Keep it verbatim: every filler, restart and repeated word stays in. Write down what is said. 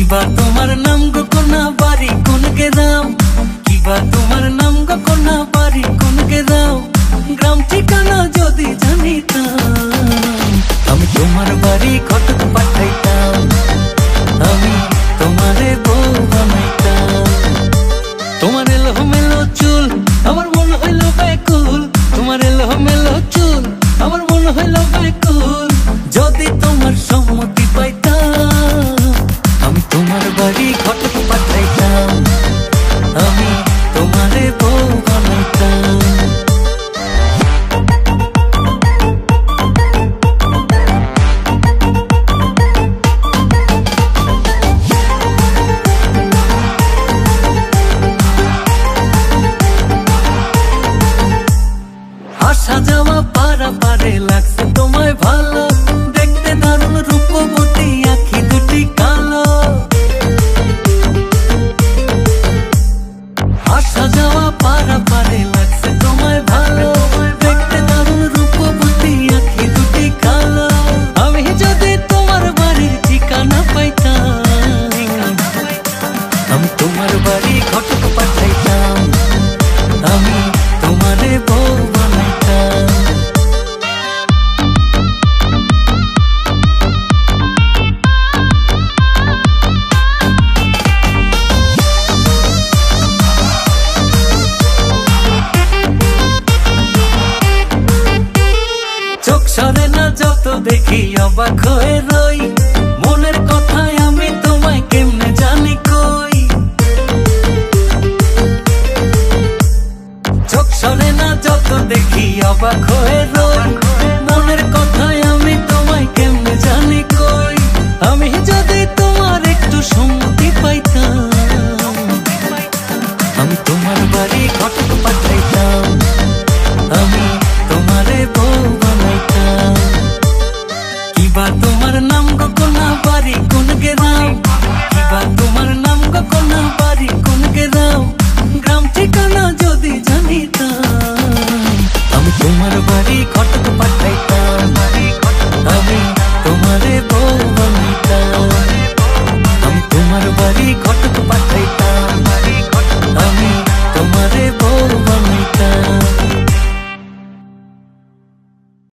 কিবা তোমার নাম গো কোনা বাড়ি কোন গ্রাম, কিবা তোমার নাম গো কোনা বাড়ি কোন গ্রাম, গ্রাম ঠিকানা যদি জানিতাম আমি তোমার বাড়ি ঘটক পাঠাইতাম, আমি তোমারে বউ বানাইতাম। তোমার এলো মেলো চুল আমার মন হইল ব্যাকুল, তোমার এলো মেলো চুল আমার মন হইল ব্যাকুল, যদি তোমার সম্মতি পাইতাম আমি তোমার বাড়ি ঘটক পাঠাইতাম, আমি তোমারে বউ বানাইতাম। আসা যাওয়া পারা পারে লাগছে তোমায় ভালো, দেখতে দারুণ রূপবতী আঁখি দুটি কালো। আসা যাওয়া পারা পারে লাগছে তোমায় ভালো, দেখতে দারুণ রূপবতী আঁখি দুটি কালো। আমি যদি তোমার বাড়ির ঠিকানা পাইতাম আমি তোমার বাড়ি ঘটক পাঠাইতাম, আমি তোমারে বউ বানাইতাম। চোখ সরে না যত দেখি অবাক হয়ে রই, মনের কথায় আমি তোমায় কেমনে জানি কই। চোখ সরে না যত দেখি অবাক হয়ে রই, মনের কথায় আমি তোমায় কেমনে জানি কই। আমি যদি তোমার একটু সম্মতি পাইতাম আমি তোমার বাড়ি ঘটক পাঠাইতাম, আমি তোমারে বউ বানাইতাম। কিবা তোমার নাম গো কোনা বাড়ি কোন গ্রাম, কিবা তোমার নাম গো কোনা বাড়ি কোন গ্রাম, গ্রাম ঠিকানা যদি জানিতাম আমি তোমার বাড়ি ঘটক